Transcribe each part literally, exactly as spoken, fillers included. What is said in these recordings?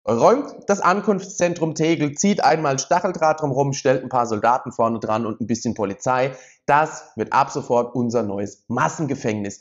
räumt das Ankunftszentrum Tegel, zieht einmal Stacheldraht drumherum, stellt ein paar Soldaten vorne dran und ein bisschen Polizei. Das wird ab sofort unser neues Massengefängnis.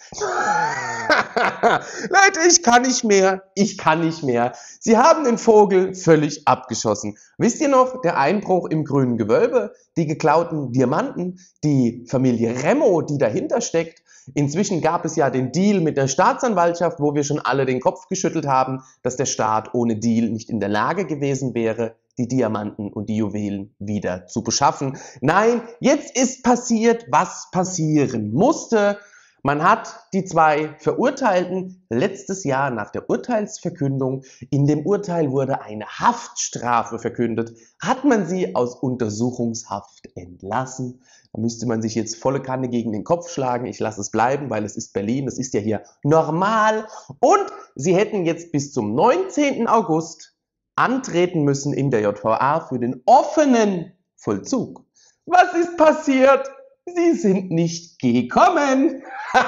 Leute, ich kann nicht mehr, ich kann nicht mehr. Sie haben den Vogel völlig abgeschossen. Wisst ihr noch, der Einbruch im grünen Gewölbe, die geklauten Diamanten, die Familie Remo, die dahinter steckt? Inzwischen gab es ja den Deal mit der Staatsanwaltschaft, wo wir schon alle den Kopf geschüttelt haben, dass der Staat ohne Deal nicht in der Lage gewesen wäre, die Diamanten und die Juwelen wieder zu beschaffen. Nein, jetzt ist passiert, was passieren musste. Man hat die zwei Verurteilten letztes Jahr nach der Urteilsverkündung, in dem Urteil wurde eine Haftstrafe verkündet, hat man sie aus Untersuchungshaft entlassen. Da müsste man sich jetzt volle Kanne gegen den Kopf schlagen. Ich lasse es bleiben, weil es ist Berlin, es ist ja hier normal. Und sie hätten jetzt bis zum neunzehnten August antreten müssen in der J V A für den offenen Vollzug. Was ist passiert? Sie sind nicht gekommen.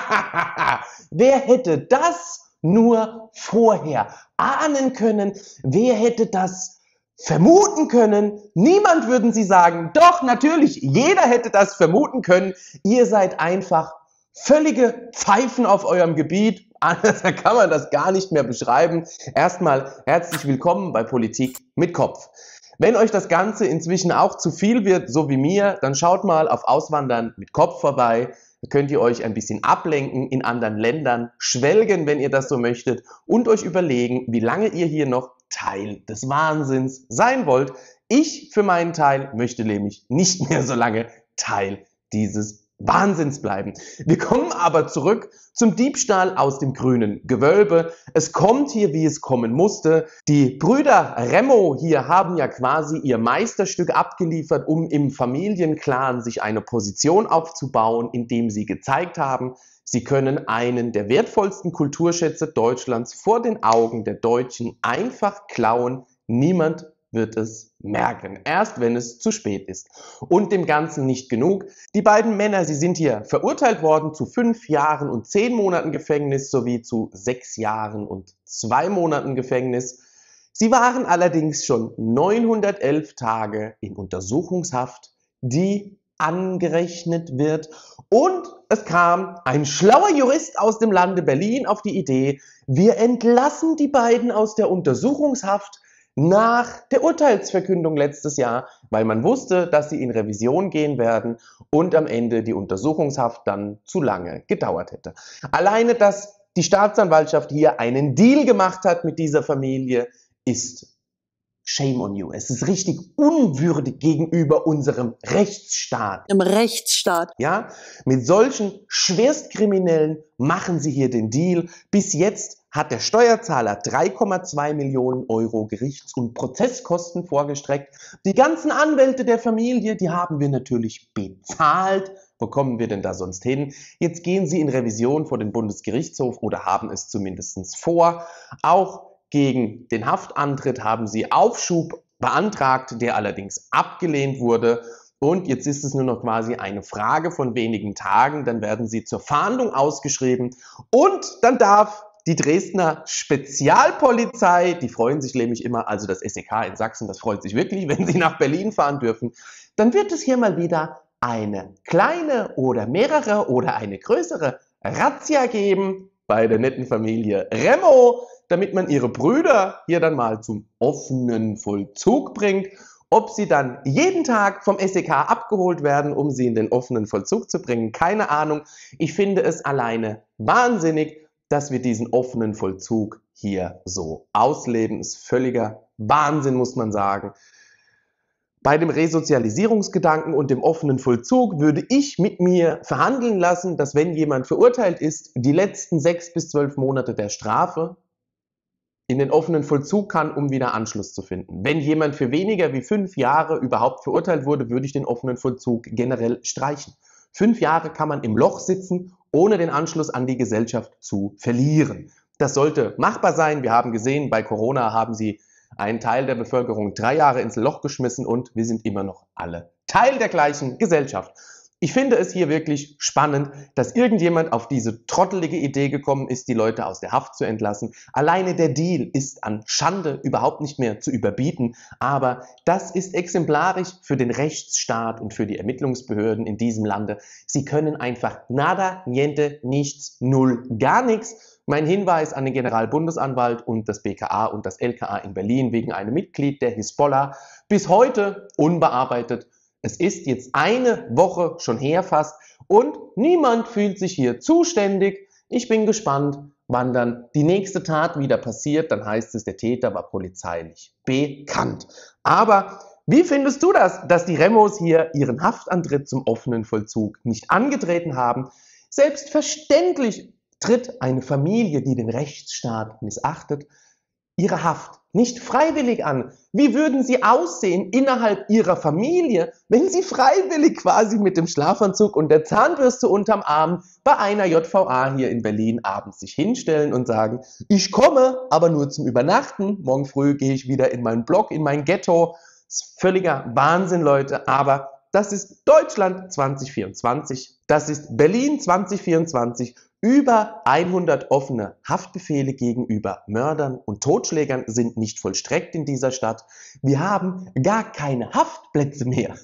Wer hätte das nur vorher ahnen können? Wer hätte das vermuten können? Niemand, würden Sie sagen. Doch, natürlich, jeder hätte das vermuten können. Ihr seid einfach völlige Pfeifen auf eurem Gebiet. Anders kann man das gar nicht mehr beschreiben. Erstmal herzlich willkommen bei Politik mit Kopf. Wenn euch das Ganze inzwischen auch zu viel wird, so wie mir, dann schaut mal auf Auswandern mit Kopf vorbei. Da könnt ihr euch ein bisschen ablenken, in anderen Ländern schwelgen, wenn ihr das so möchtet, und euch überlegen, wie lange ihr hier noch Teil des Wahnsinns sein wollt. Ich für meinen Teil möchte nämlich nicht mehr so lange Teil dieses Wahnsinns bleiben. Wir kommen aber zurück zum Diebstahl aus dem grünen Gewölbe. Es kommt hier, wie es kommen musste. Die Brüder Remo hier haben ja quasi ihr Meisterstück abgeliefert, um im Familienclan sich eine Position aufzubauen, indem sie gezeigt haben, sie können einen der wertvollsten Kulturschätze Deutschlands vor den Augen der Deutschen einfach klauen. Niemand wird es merken, erst wenn es zu spät ist. Und dem Ganzen nicht genug. Die beiden Männer, sie sind hier verurteilt worden zu fünf Jahren und zehn Monaten Gefängnis sowie zu sechs Jahren und zwei Monaten Gefängnis. Sie waren allerdings schon neunhundertelf Tage in Untersuchungshaft, die angerechnet wird. Und es kam ein schlauer Jurist aus dem Lande Berlin auf die Idee, wir entlassen die beiden aus der Untersuchungshaft nach der Urteilsverkündung letztes Jahr, weil man wusste, dass sie in Revision gehen werden und am Ende die Untersuchungshaft dann zu lange gedauert hätte. Alleine, dass die Staatsanwaltschaft hier einen Deal gemacht hat mit dieser Familie, ist shame on you. Es ist richtig unwürdig gegenüber unserem Rechtsstaat. Im Rechtsstaat. Ja, mit solchen Schwerstkriminellen machen sie hier den Deal. Bis jetzt hat der Steuerzahler drei Komma zwei Millionen Euro Gerichts- und Prozesskosten vorgestreckt. Die ganzen Anwälte der Familie, die haben wir natürlich bezahlt. Wo kommen wir denn da sonst hin? Jetzt gehen sie in Revision vor den Bundesgerichtshof oder haben es zumindest vor. Auch gegen den Haftantritt haben sie Aufschub beantragt, der allerdings abgelehnt wurde. Und jetzt ist es nur noch quasi eine Frage von wenigen Tagen. Dann werden sie zur Fahndung ausgeschrieben und dann darf die Dresdner Spezialpolizei, die freuen sich nämlich immer, also das S E K in Sachsen, das freut sich wirklich, wenn sie nach Berlin fahren dürfen, dann wird es hier mal wieder eine kleine oder mehrere oder eine größere Razzia geben bei der netten Familie Remo, damit man ihre Brüder hier dann mal zum offenen Vollzug bringt. Ob sie dann jeden Tag vom S E K abgeholt werden, um sie in den offenen Vollzug zu bringen, keine Ahnung. Ich finde es alleine wahnsinnig, dass wir diesen offenen Vollzug hier so ausleben. Ist völliger Wahnsinn, muss man sagen. Bei dem Resozialisierungsgedanken und dem offenen Vollzug würde ich mit mir verhandeln lassen, dass wenn jemand verurteilt ist, die letzten sechs bis zwölf Monate der Strafe in den offenen Vollzug kann, um wieder Anschluss zu finden. Wenn jemand für weniger wie fünf Jahre überhaupt verurteilt wurde, würde ich den offenen Vollzug generell streichen. Fünf Jahre kann man im Loch sitzen, ohne den Anschluss an die Gesellschaft zu verlieren. Das sollte machbar sein. Wir haben gesehen, bei Corona haben sie einen Teil der Bevölkerung drei Jahre ins Loch geschmissen und wir sind immer noch alle Teil der gleichen Gesellschaft. Ich finde es hier wirklich spannend, dass irgendjemand auf diese trottelige Idee gekommen ist, die Leute aus der Haft zu entlassen. Alleine der Deal ist an Schande überhaupt nicht mehr zu überbieten, aber das ist exemplarisch für den Rechtsstaat und für die Ermittlungsbehörden in diesem Lande. Sie können einfach nada, niente, nichts, null, gar nichts. Mein Hinweis an den Generalbundesanwalt und das B K A und das L K A in Berlin wegen einem Mitglied der Hisbollah bis heute unbearbeitet. Es ist jetzt eine Woche schon her fast und niemand fühlt sich hier zuständig. Ich bin gespannt, wann dann die nächste Tat wieder passiert. Dann heißt es, der Täter war polizeilich bekannt. Aber wie findest du das, dass die Remos hier ihren Haftantritt zum offenen Vollzug nicht angetreten haben? Selbstverständlich tritt eine Familie, die den Rechtsstaat missachtet, ihre Haft nicht freiwillig an. Wie würden sie aussehen innerhalb ihrer Familie, wenn sie freiwillig quasi mit dem Schlafanzug und der Zahnbürste unterm Arm bei einer J V A hier in Berlin abends sich hinstellen und sagen, ich komme, aber nur zum Übernachten. Morgen früh gehe ich wieder in meinen Block, in mein Ghetto. Das ist völliger Wahnsinn, Leute, aber das ist Deutschland zwanzig vierundzwanzig, das ist Berlin zwanzig vierundzwanzig. Über hundert offene Haftbefehle gegenüber Mördern und Totschlägern sind nicht vollstreckt in dieser Stadt. Wir haben gar keine Haftplätze mehr.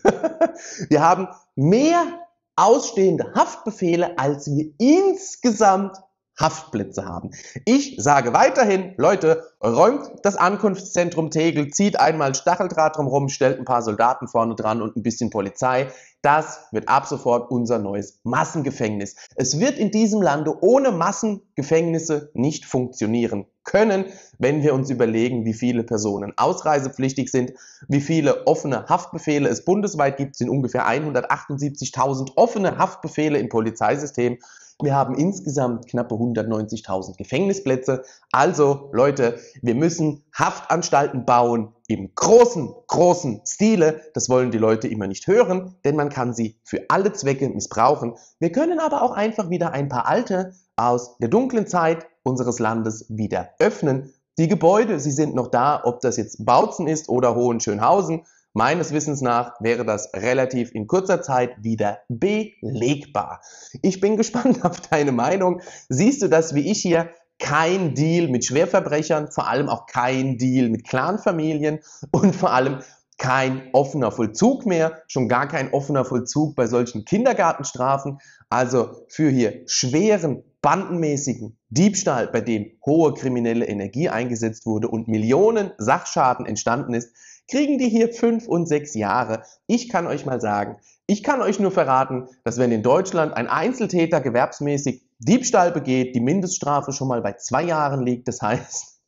Wir haben mehr ausstehende Haftbefehle, als wir insgesamt Haftplätze haben. Ich sage weiterhin, Leute, räumt das Ankunftszentrum Tegel, zieht einmal Stacheldraht drumherum, stellt ein paar Soldaten vorne dran und ein bisschen Polizei. Das wird ab sofort unser neues Massengefängnis. Es wird in diesem Lande ohne Massengefängnisse nicht funktionieren können, wenn wir uns überlegen, wie viele Personen ausreisepflichtig sind, wie viele offene Haftbefehle es bundesweit gibt. Es sind ungefähr hundertachtundsiebzigtausend offene Haftbefehle im Polizeisystem. Wir haben insgesamt knappe hundertneunzigtausend Gefängnisplätze. Also Leute, wir müssen Haftanstalten bauen im großen, großen Stile. Das wollen die Leute immer nicht hören, denn man kann sie für alle Zwecke missbrauchen. Wir können aber auch einfach wieder ein paar alte aus der dunklen Zeit unseres Landes wieder öffnen. Die Gebäude, sie sind noch da, ob das jetzt Bautzen ist oder Hohenschönhausen. Meines Wissens nach wäre das relativ in kurzer Zeit wieder belegbar. Ich bin gespannt auf deine Meinung. Siehst du das wie ich hier? Kein Deal mit Schwerverbrechern, vor allem auch kein Deal mit Clanfamilien und vor allem kein offener Vollzug mehr, schon gar kein offener Vollzug bei solchen Kindergartenstrafen. Also für hier schweren, bandenmäßigen Diebstahl, bei dem hohe kriminelle Energie eingesetzt wurde und Millionen Sachschaden entstanden ist, kriegen die hier fünf und sechs Jahre. Ich kann euch mal sagen, ich kann euch nur verraten, dass wenn in Deutschland ein Einzeltäter gewerbsmäßig Diebstahl begeht, die Mindeststrafe schon mal bei zwei Jahren liegt. Das heißt,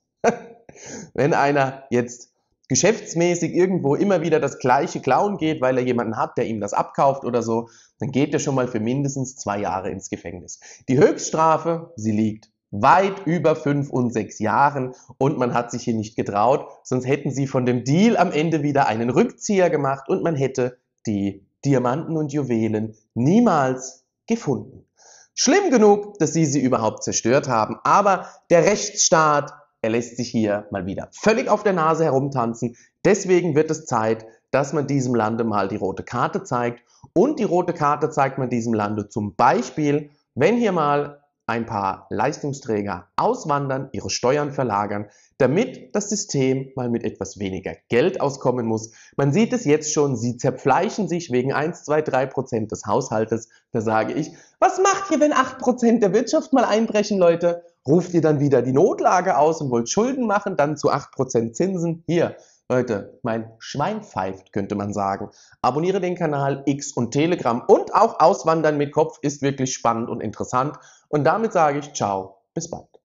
wenn einer jetzt geschäftsmäßig irgendwo immer wieder das gleiche klauen geht, weil er jemanden hat, der ihm das abkauft oder so, dann geht er schon mal für mindestens zwei Jahre ins Gefängnis. Die Höchststrafe, sie liegt weit über fünf und sechs Jahren und man hat sich hier nicht getraut, sonst hätten sie von dem Deal am Ende wieder einen Rückzieher gemacht und man hätte die Diamanten und Juwelen niemals gefunden. Schlimm genug, dass sie sie überhaupt zerstört haben, aber der Rechtsstaat, er lässt sich hier mal wieder völlig auf der Nase herumtanzen. Deswegen wird es Zeit, dass man diesem Lande mal die rote Karte zeigt und die rote Karte zeigt man diesem Lande zum Beispiel, wenn hier mal ein paar Leistungsträger auswandern, ihre Steuern verlagern, damit das System mal mit etwas weniger Geld auskommen muss. Man sieht es jetzt schon, sie zerfleischen sich wegen eins, zwei, drei Prozent des Haushaltes. Da sage ich, was macht ihr, wenn acht Prozent der Wirtschaft mal einbrechen, Leute? Ruft ihr dann wieder die Notlage aus und wollt Schulden machen, dann zu acht Prozent Zinsen? Hier, Leute, mein Schwein pfeift, könnte man sagen. Abonniere den Kanal, X und Telegram und auch Auswandern mit Kopf ist wirklich spannend und interessant. Und damit sage ich ciao, bis bald.